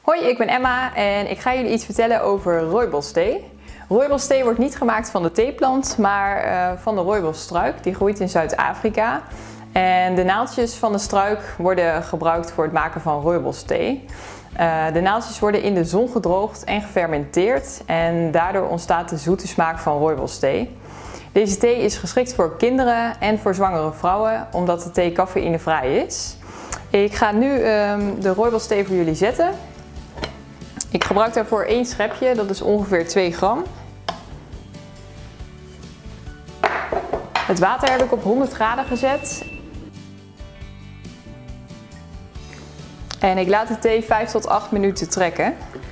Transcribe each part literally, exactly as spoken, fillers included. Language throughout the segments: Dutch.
Hoi, ik ben Emma en ik ga jullie iets vertellen over rooibosthee. Rooibosthee wordt niet gemaakt van de theeplant, maar uh, van de rooibosstruik. Die groeit in Zuid-Afrika. En de naaldjes van de struik worden gebruikt voor het maken van rooibosthee. Uh, de naaldjes worden in de zon gedroogd en gefermenteerd en daardoor ontstaat de zoete smaak van rooibosthee. Deze thee is geschikt voor kinderen en voor zwangere vrouwen, omdat de thee cafeïnevrij is. Ik ga nu um, de rooibosthee voor jullie zetten. Ik gebruik daarvoor één schepje, dat is ongeveer twee gram. Het water heb ik op honderd graden gezet. En ik laat de thee vijf tot acht minuten trekken.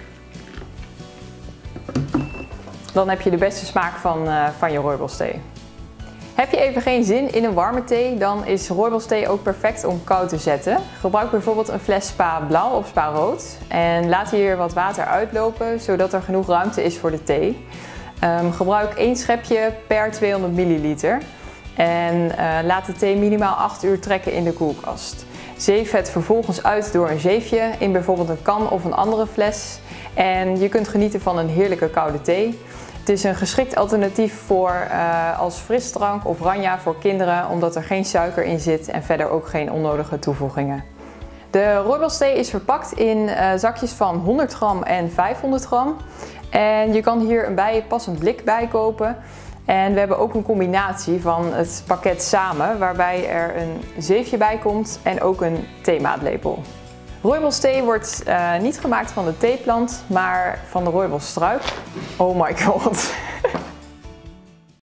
Dan heb je de beste smaak van, uh, van je rooibosthee. Heb je even geen zin in een warme thee, dan is rooibosthee ook perfect om koud te zetten. Gebruik bijvoorbeeld een fles Spa Blauw of Spa Rood en laat hier wat water uitlopen, zodat er genoeg ruimte is voor de thee. Um, gebruik één schepje per tweehonderd milliliter en uh, laat de thee minimaal acht uur trekken in de koelkast. Zeef het vervolgens uit door een zeefje in bijvoorbeeld een kan of een andere fles en je kunt genieten van een heerlijke koude thee. Het is een geschikt alternatief voor uh, als frisdrank of ranja voor kinderen, omdat er geen suiker in zit en verder ook geen onnodige toevoegingen. De rooibosthee is verpakt in uh, zakjes van honderd gram en vijfhonderd gram. En je kan hier een bijpassend blik bij kopen. En we hebben ook een combinatie van het pakket samen, waarbij er een zeefje bij komt en ook een theemaatlepel. Rooibosthee wordt uh, niet gemaakt van de theeplant, maar van de rooibosstruik. Oh my god.